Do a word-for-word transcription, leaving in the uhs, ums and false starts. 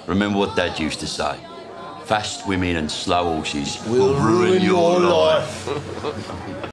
Remember what Dad used to say. Fast women and slow horses Will ruin your life.